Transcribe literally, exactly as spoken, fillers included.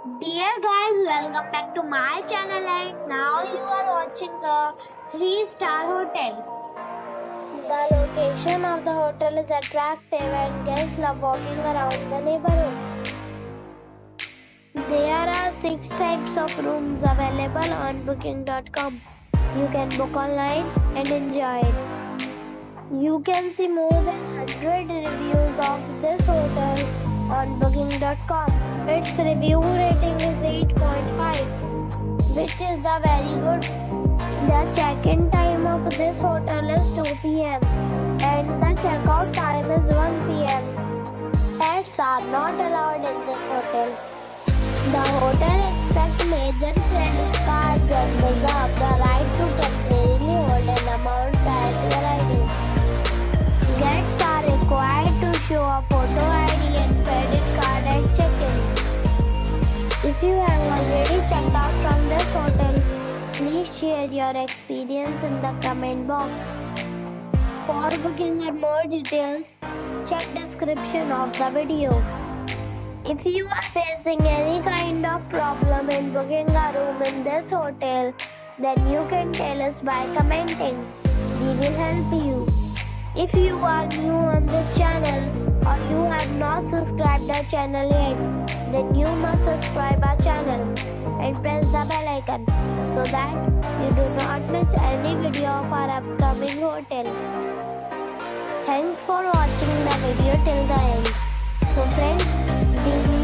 Dear guys, welcome back to my channel and now you are watching the three star hotel. The location of the hotel is attractive and guests love walking around the neighborhood. There are six types of rooms available on booking dot com. You can book online and enjoy it. You can see more than one hundred reviews of this hotel on booking dot com. Its review rating is eight point five, which is the very good. The check-in time of this hotel is two p m and the check-out time is one p m Pets are not allowed in this hotel. The hotel expects major credit cards and reserves the right to temporarily hold an amount prior to arrival. Guests are required to show a photo I D and credit card at check-in. If you have already checked out from this hotel, please share your experience in the comment box. For booking or more details, check description of the video. If you are facing any kind of problem in booking a room in this hotel, then you can tell us by commenting. We will help you. If you are new on this channel or you have not subscribed our channel yet, then you must subscribe our channel and press the bell icon so that you do not miss any video of our upcoming hotel. Thanks for watching the video till the end. So friends, we